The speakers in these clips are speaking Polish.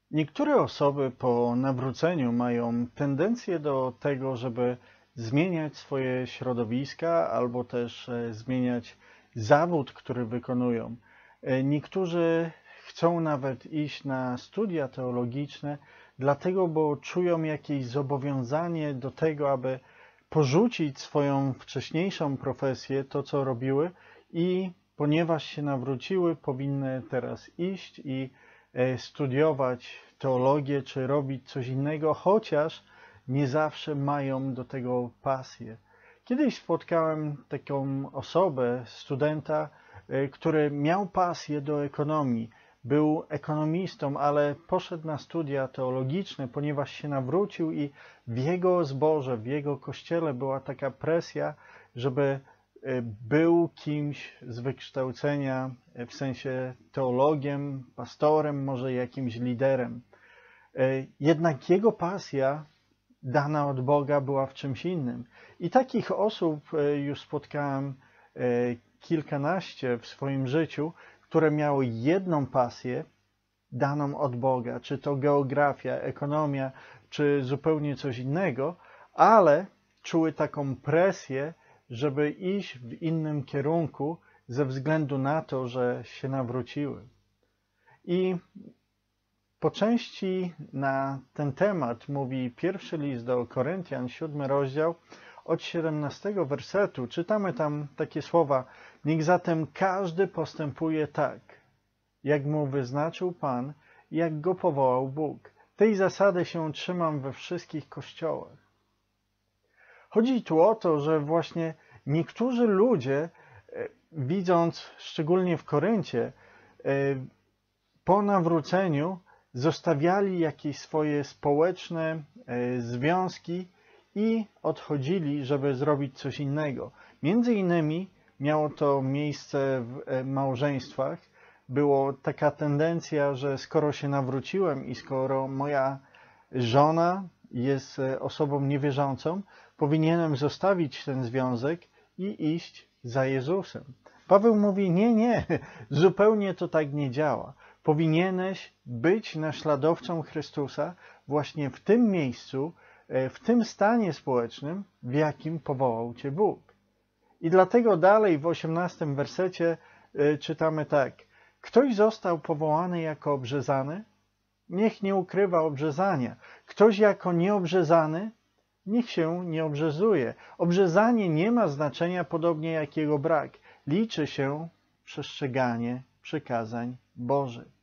Niektóre osoby po nawróceniu mają tendencję do tego, żeby zmieniać swoje środowiska albo też zmieniać zawód, który wykonują. Niektórzy chcą nawet iść na studia teologiczne, dlatego, bo czują jakieś zobowiązanie do tego, aby porzucić swoją wcześniejszą profesję, to co robiły i ponieważ się nawróciły, powinny teraz iść i studiować teologię, czy robić coś innego, chociaż nie zawsze mają do tego pasję. Kiedyś spotkałem taką osobę, studenta, który miał pasję do ekonomii. Był ekonomistą, ale poszedł na studia teologiczne, ponieważ się nawrócił i w jego zborze, w jego kościele była taka presja, żeby był kimś z wykształcenia, w sensie teologiem, pastorem, może jakimś liderem. Jednak jego pasja dana od Boga była w czymś innym. I takich osób już spotkałem kilkanaście w swoim życiu, które miały jedną pasję daną od Boga, czy to geografia, ekonomia, czy zupełnie coś innego, ale czuły taką presję, żeby iść w innym kierunku ze względu na to, że się nawróciły. I po części na ten temat mówi pierwszy list do Koryntian, 7 rozdział, od 17 wersetu. Czytamy tam takie słowa: niech zatem każdy postępuje tak, jak mu wyznaczył Pan, jak go powołał Bóg. Tej zasady się trzymam we wszystkich kościołach. Chodzi tu o to, że właśnie niektórzy ludzie, widząc szczególnie w Koryncie, po nawróceniu zostawiali jakieś swoje społeczne związki i odchodzili, żeby zrobić coś innego. Między innymi miało to miejsce w małżeństwach. Była taka tendencja, że skoro się nawróciłem i skoro moja żona jest osobą niewierzącą, powinienem zostawić ten związek i iść za Jezusem. Paweł mówi: nie, zupełnie to tak nie działa. Powinieneś być naśladowcą Chrystusa właśnie w tym miejscu, w tym stanie społecznym, w jakim powołał cię Bóg. I dlatego dalej w 18 wersecie czytamy tak: ktoś został powołany jako obrzezany, niech nie ukrywa obrzezania. Ktoś jako nieobrzezany, niech się nie obrzezuje. Obrzezanie nie ma znaczenia, podobnie jak jego brak. Liczy się przestrzeganie przykazań Bożych.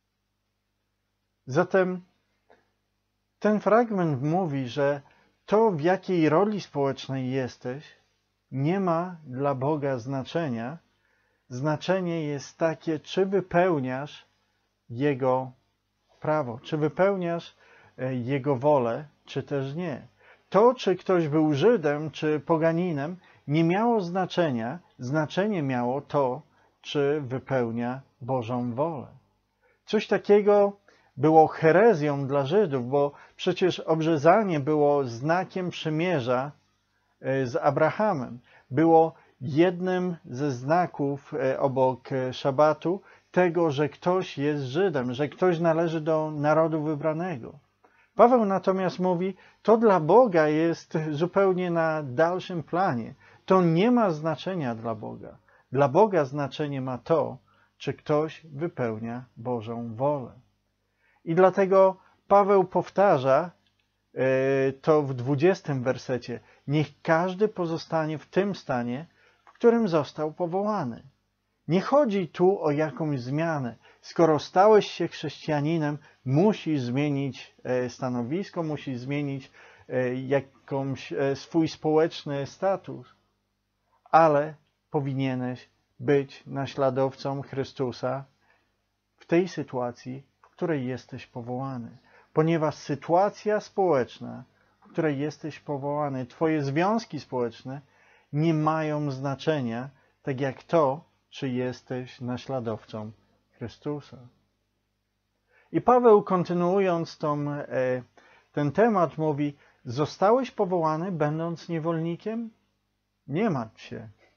Zatem ten fragment mówi, że to, w jakiej roli społecznej jesteś, nie ma dla Boga znaczenia. Znaczenie jest takie, czy wypełniasz Jego prawo, czy wypełniasz Jego wolę, czy też nie. To, czy ktoś był Żydem, czy poganinem, nie miało znaczenia. Znaczenie miało to, czy wypełnia Bożą wolę. Coś takiego było herezją dla Żydów, bo przecież obrzezanie było znakiem przymierza z Abrahamem. Było jednym ze znaków obok szabatu tego, że ktoś jest Żydem, że ktoś należy do narodu wybranego. Paweł natomiast mówi, to dla Boga jest zupełnie na dalszym planie. To nie ma znaczenia dla Boga. Dla Boga znaczenie ma to, czy ktoś wypełnia Bożą wolę. I dlatego Paweł powtarza to w 20 wersecie. Niech każdy pozostanie w tym stanie, w którym został powołany. Nie chodzi tu o jakąś zmianę. Skoro stałeś się chrześcijaninem, musisz zmienić stanowisko, musisz zmienić jakąś swój społeczny status, ale powinieneś być naśladowcą Chrystusa w tej sytuacji, w której jesteś powołany. Ponieważ sytuacja społeczna, w której jesteś powołany, twoje związki społeczne nie mają znaczenia, tak jak to, czy jesteś naśladowcą Chrystusa. I Paweł, kontynuując ten temat, mówi: zostałeś powołany, będąc niewolnikiem? Nie martw się.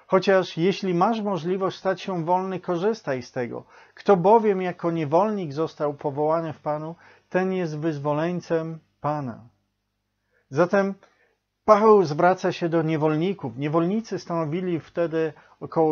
Chociaż jeśli masz możliwość stać się wolny, korzystaj z tego. Kto bowiem jako niewolnik został powołany w Panu, ten jest wyzwoleńcem Pana. Zatem Paweł zwraca się do niewolników. Niewolnicy stanowili wtedy około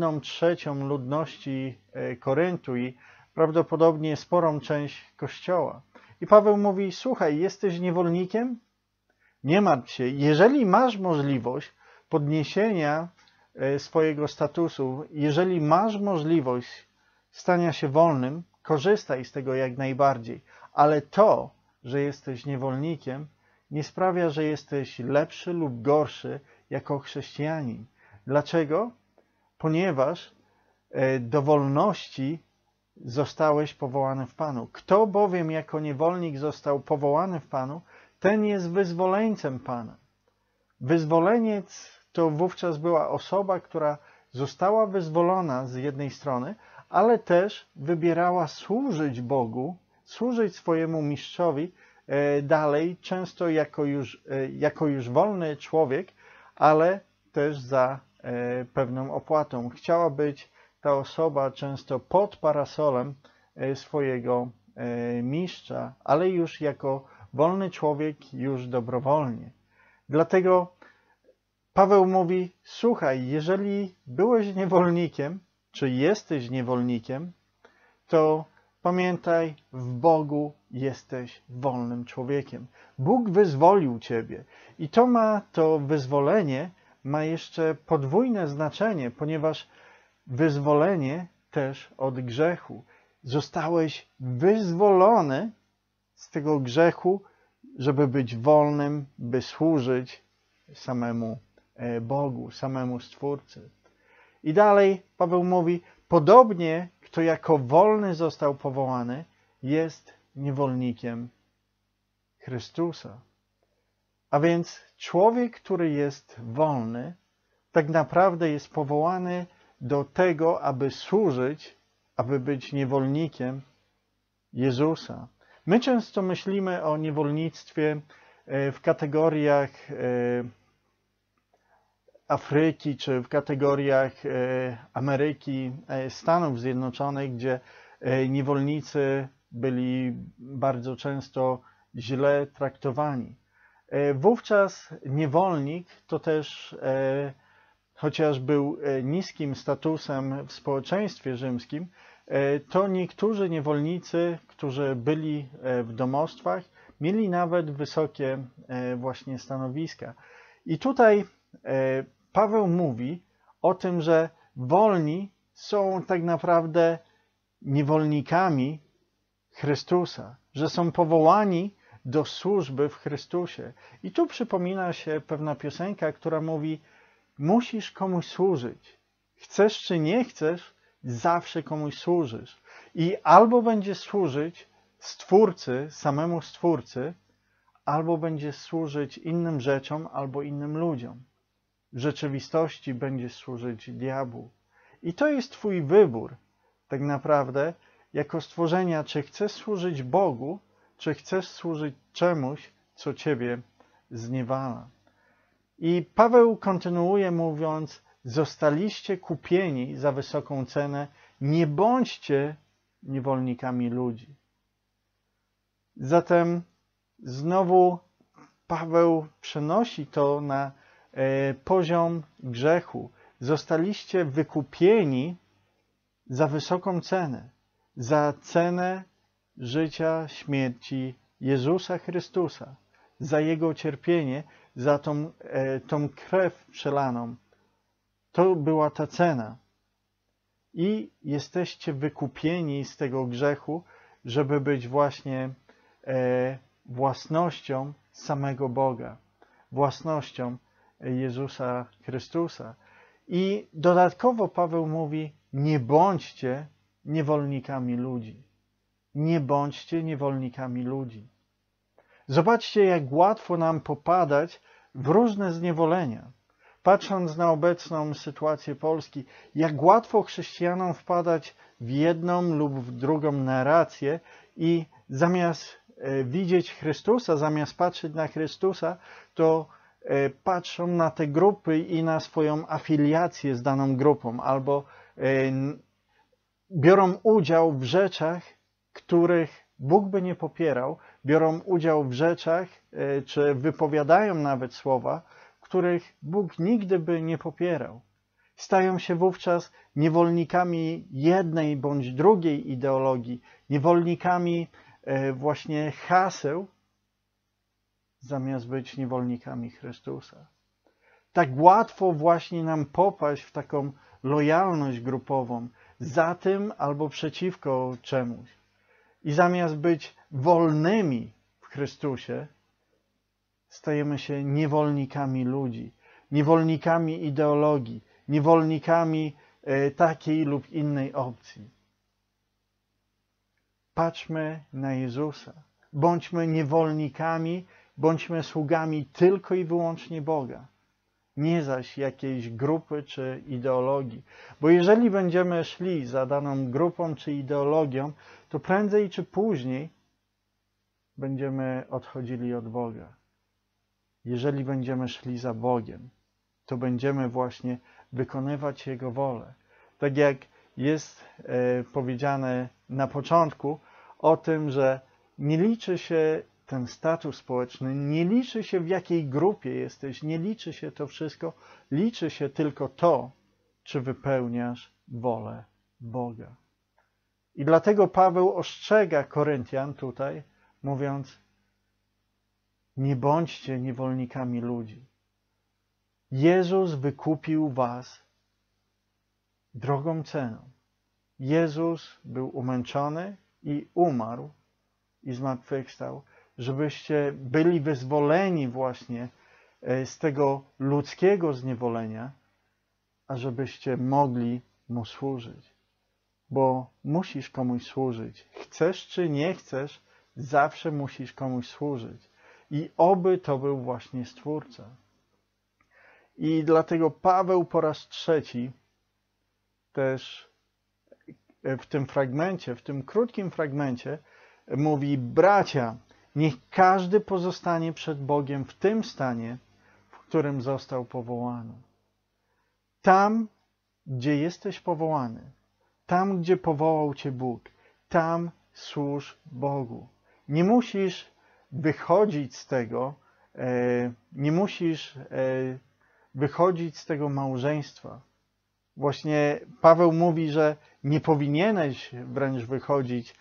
1/3 ludności Koryntu i prawdopodobnie sporą część Kościoła. I Paweł mówi, słuchaj, jesteś niewolnikiem? Nie martw się. Jeżeli masz możliwość podniesienia swojego statusu, jeżeli masz możliwość stania się wolnym, korzystaj z tego jak najbardziej. Ale to, że jesteś niewolnikiem, nie sprawia, że jesteś lepszy lub gorszy jako chrześcijanin. Dlaczego? Ponieważ do wolności zostałeś powołany w Panu. Kto bowiem jako niewolnik został powołany w Panu, ten jest wyzwoleńcem Pana. Wyzwoleniec to wówczas była osoba, która została wyzwolona z jednej strony, ale też wybierała służyć Bogu, służyć swojemu mistrzowi dalej, często jako już wolny człowiek, ale też za pewną opłatą. Chciała być ta osoba często pod parasolem swojego mistrza, ale już jako wolny człowiek, już dobrowolnie. Dlatego Paweł mówi, słuchaj, jeżeli byłeś niewolnikiem, czy jesteś niewolnikiem, to pamiętaj, w Bogu jesteś wolnym człowiekiem. Bóg wyzwolił ciebie. I to wyzwolenie ma jeszcze podwójne znaczenie, ponieważ wyzwolenie też od grzechu. Zostałeś wyzwolony z tego grzechu, żeby być wolnym, by służyć samemu Bogu, samemu Stwórcy. I dalej Paweł mówi, podobnie kto jako wolny został powołany, jest niewolnikiem Chrystusa. A więc człowiek, który jest wolny, tak naprawdę jest powołany do tego, aby służyć, aby być niewolnikiem Jezusa. My często myślimy o niewolnictwie w kategoriach Afryki, czy w kategoriach Ameryki, Stanów Zjednoczonych, gdzie niewolnicy byli bardzo często źle traktowani. Wówczas niewolnik to też, chociaż był niskim statusem w społeczeństwie rzymskim, to niektórzy niewolnicy, którzy byli w domostwach, mieli nawet wysokie właśnie stanowiska. I tutaj Paweł mówi o tym, że wolni są tak naprawdę niewolnikami Chrystusa, że są powołani do służby w Chrystusie. I tu przypomina się pewna piosenka, która mówi, musisz komuś służyć. Chcesz czy nie chcesz, zawsze komuś służysz. I albo będziesz służyć Stwórcy, samemu Stwórcy, albo będziesz służyć innym rzeczom, albo innym ludziom. W rzeczywistości będziesz służyć diabłu. I to jest twój wybór, tak naprawdę, jako stworzenia, czy chcesz służyć Bogu, czy chcesz służyć czemuś, co ciebie zniewala. I Paweł kontynuuje mówiąc, zostaliście kupieni za wysoką cenę, nie bądźcie niewolnikami ludzi. Zatem znowu Paweł przenosi to na poziom grzechu. Zostaliście wykupieni za wysoką cenę, za cenę życia, śmierci Jezusa Chrystusa, za Jego cierpienie, za tą krew przelaną. To była ta cena. I jesteście wykupieni z tego grzechu, żeby być właśnie własnością samego Boga, własnością Jezusa Chrystusa. I dodatkowo Paweł mówi, nie bądźcie niewolnikami ludzi. Nie bądźcie niewolnikami ludzi. Zobaczcie, jak łatwo nam popadać w różne zniewolenia. Patrząc na obecną sytuację Polski, jak łatwo chrześcijanom wpadać w jedną lub w drugą narrację i zamiast widzieć Chrystusa, zamiast patrzeć na Chrystusa, to patrzą na te grupy i na swoją afiliację z daną grupą, albo biorą udział w rzeczach, których Bóg by nie popierał, biorą udział w rzeczach, czy wypowiadają nawet słowa, których Bóg nigdy by nie popierał. Stają się wówczas niewolnikami jednej bądź drugiej ideologii, niewolnikami właśnie haseł, zamiast być niewolnikami Chrystusa. Tak łatwo właśnie nam popaść w taką lojalność grupową, za tym albo przeciwko czemuś. I zamiast być wolnymi w Chrystusie, stajemy się niewolnikami ludzi, niewolnikami ideologii, niewolnikami takiej lub innej opcji. Patrzmy na Jezusa. Bądźmy niewolnikami, bądźmy sługami tylko i wyłącznie Boga, nie zaś jakiejś grupy czy ideologii. Bo jeżeli będziemy szli za daną grupą czy ideologią, to prędzej czy później będziemy odchodzili od Boga. Jeżeli będziemy szli za Bogiem, to będziemy właśnie wykonywać Jego wolę. Tak jak jest powiedziane na początku o tym, że nie liczy się ten status społeczny, nie liczy się w jakiej grupie jesteś, nie liczy się to wszystko, liczy się tylko to, czy wypełniasz wolę Boga. I dlatego Paweł ostrzega Koryntian tutaj, mówiąc, nie bądźcie niewolnikami ludzi. Jezus wykupił was drogą ceną. Jezus był umęczony i umarł i zmartwychwstał, żebyście byli wyzwoleni właśnie z tego ludzkiego zniewolenia, a żebyście mogli Mu służyć. Bo musisz komuś służyć. Chcesz czy nie chcesz, zawsze musisz komuś służyć. I oby to był właśnie Stwórca. I dlatego Paweł po raz trzeci też w tym fragmencie, w tym krótkim fragmencie mówi: bracia, niech każdy pozostanie przed Bogiem w tym stanie, w którym został powołany. Tam, gdzie jesteś powołany, tam, gdzie powołał cię Bóg, tam służ Bogu. Nie musisz wychodzić z tego, nie musisz wychodzić z tego małżeństwa. Właśnie Paweł mówi, że nie powinieneś wręcz wychodzić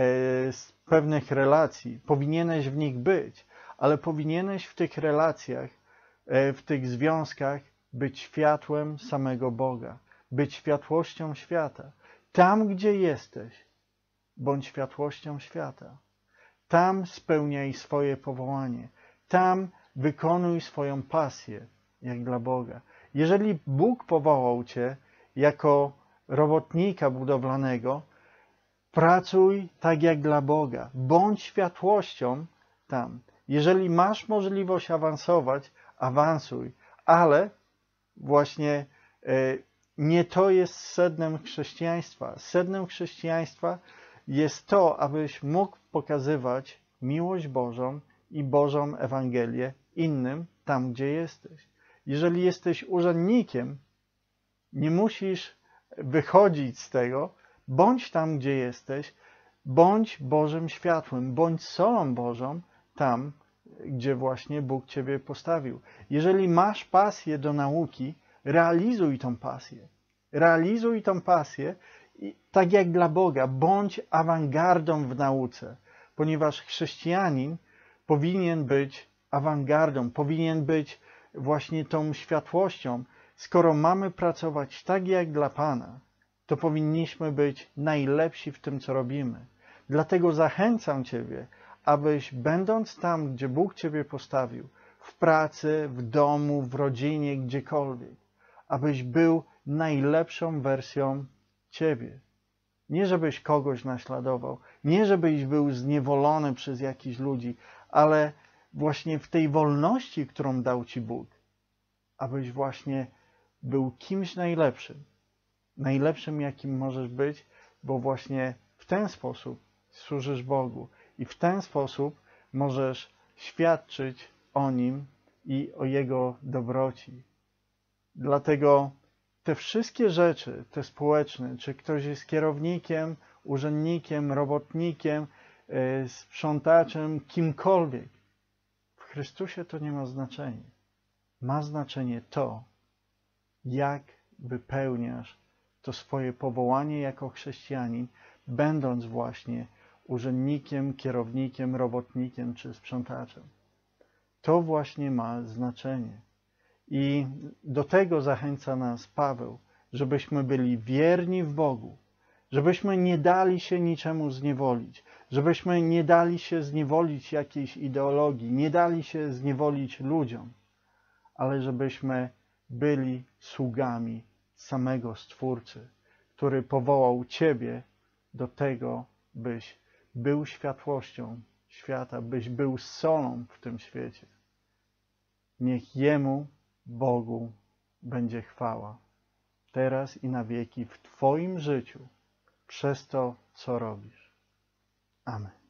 z pewnych relacji, powinieneś w nich być, ale powinieneś w tych relacjach, w tych związkach być światłem samego Boga, być światłością świata. Tam, gdzie jesteś, bądź światłością świata. Tam spełniaj swoje powołanie. Tam wykonuj swoją pasję, jak dla Boga. Jeżeli Bóg powołał cię jako robotnika budowlanego, pracuj tak jak dla Boga. Bądź światłością tam. Jeżeli masz możliwość awansować, awansuj, ale właśnie nie to jest sednem chrześcijaństwa. Sednem chrześcijaństwa jest to, abyś mógł pokazywać miłość Bożą i Bożą Ewangelię innym tam, gdzie jesteś. Jeżeli jesteś urzędnikiem, nie musisz wychodzić z tego, bądź tam, gdzie jesteś, bądź Bożym światłem, bądź solą Bożą tam, gdzie właśnie Bóg ciebie postawił. Jeżeli masz pasję do nauki, realizuj tą pasję. Realizuj tą pasję tak jak dla Boga. Bądź awangardą w nauce, ponieważ chrześcijanin powinien być awangardą, powinien być właśnie tą światłością. Skoro mamy pracować tak jak dla Pana, to powinniśmy być najlepsi w tym, co robimy. Dlatego zachęcam Ciebie, abyś będąc tam, gdzie Bóg Ciebie postawił, w pracy, w domu, w rodzinie, gdziekolwiek, abyś był najlepszą wersją Ciebie. Nie żebyś kogoś naśladował, nie żebyś był zniewolony przez jakichś ludzi, ale właśnie w tej wolności, którą dał Ci Bóg, abyś właśnie był kimś najlepszym. Najlepszym, jakim możesz być, bo właśnie w ten sposób służysz Bogu i w ten sposób możesz świadczyć o Nim i o Jego dobroci. Dlatego te wszystkie rzeczy, te społeczne, czy ktoś jest kierownikiem, urzędnikiem, robotnikiem, sprzątaczem, kimkolwiek, w Chrystusie to nie ma znaczenia. Ma znaczenie to, jak wypełniasz to swoje powołanie jako chrześcijanin, będąc właśnie urzędnikiem, kierownikiem, robotnikiem czy sprzątaczem. To właśnie ma znaczenie. I do tego zachęca nas Paweł, żebyśmy byli wierni w Bogu, żebyśmy nie dali się niczemu zniewolić, żebyśmy nie dali się zniewolić jakiejś ideologii, nie dali się zniewolić ludziom, ale żebyśmy byli sługami samego Stwórcy, który powołał Ciebie do tego, byś był światłością świata, byś był solą w tym świecie. Niech Jemu, Bogu, będzie chwała, teraz i na wieki w Twoim życiu, przez to, co robisz. Amen.